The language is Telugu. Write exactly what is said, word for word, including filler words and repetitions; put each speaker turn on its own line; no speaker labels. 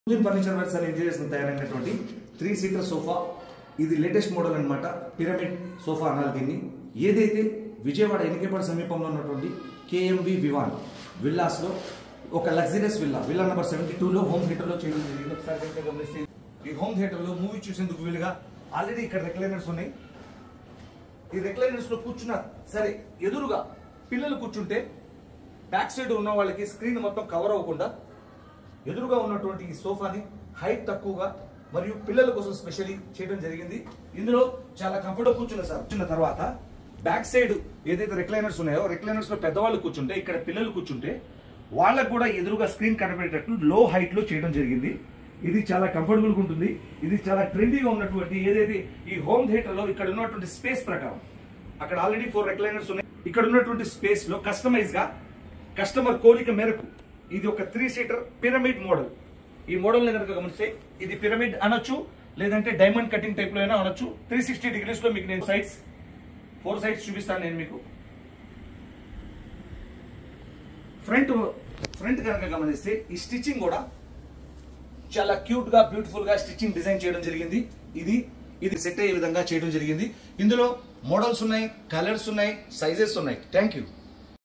ఫర్నిచర్ వర్క్స్ అని ఇంటీరియర్స్ తయారైనటువంటి త్రీ సీటర్ సోఫా. ఇది లేటెస్ట్ మోడల్ అన్నమాట. పిరమిడ్ సోఫా అనాలి దీన్ని. ఏదైతే విజయవాడ ఎన్నికేపల్లి సమీపంలో ఉన్నటువంటి కేఎంవి వివాన్ విల్లాస్ లో ఒక luxurious villa villa number seventy two లో హోమ్ థియేటర్ లో చేయడం జరిగింది. ఒకసారి కనుక గమనిస్తే ఈ హోమ్ థియేటర్ లో మూవీ చూసేందుకు వీలుగా ఆల్రెడీ ఇక్కడ రెక్లైనర్స్ ఉన్నాయి. ఈ రెక్లైనర్స్ లో కూర్చున్న సరే ఎదురుగా పిల్లలు కూర్చుంటే బ్యాక్ సైడ్ ఉన్న వాళ్ళకి స్క్రీన్ మొత్తం కవర్ అవ్వకుండా ఎదురుగా ఉన్నటువంటి ఈ సోఫాని హైట్ తక్కువగా మరియు పిల్లల కోసం స్పెషల్లీ చేయడం జరిగింది. ఇందులో చాలా కంఫర్టబుల్ కూర్చున్న సార్ కూర్చున్న తర్వాత బ్యాక్ సైడ్ ఏదైతే రెక్లైనర్స్ ఉన్నాయో రెక్లైనర్స్ లో పెద్దవాళ్ళు కూర్చుంటే ఇక్కడ పిల్లలు కూర్చుంటే వాళ్ళకు కూడా ఎదురుగా స్క్రీన్ కనబడేటట్టు లో హైట్ లో చేయడం జరిగింది. ఇది చాలా కంఫర్టబుల్ గా ఉంటుంది. ఇది చాలా ట్రెండీగా ఉన్నటువంటి ఏదైతే ఈ హోమ్ థియేటర్ లో ఇక్కడ ఉన్నటువంటి స్పేస్ ప్రకారం అక్కడ ఆల్రెడీ ఫోర్ రెక్లైనర్స్ ఉన్నాయి. ఇక్కడ ఉన్నటువంటి స్పేస్ లో కస్టమైజ్ గా కస్టమర్ కోరిక మేరకు ఇది ఒక త్రీ సీటర్ పిరమిడ్ మోడల్. ఈ మోడల్ ని కనుక గమనిస్తే ఇది పిరమిడ్ అనొచ్చు, లేదంటే డైమండ్ కటింగ్ టైప్ లో అయినా అనొచ్చు. త్రీ సిక్స్టీ డిగ్రీస్ లో మీకు నేను సైడ్స్ ఫోర్ సైడ్స్ చూపిస్తాను. నేను మీకు ఫ్రంట్ ఫ్రంట్ కనుక గమనిస్తే ఈ స్టిచ్చింగ్ కూడా చాలా క్యూట్ గా బ్యూటిఫుల్ గా స్టిచ్చింగ్ డిజైన్ చేయడం జరిగింది. ఇది ఇది సెట్ అయ్యే విధంగా చేయడం జరిగింది. ఇందులో మోడల్స్ ఉన్నాయి, కలర్స్ ఉన్నాయి, సైజెస్ ఉన్నాయి. Thank you.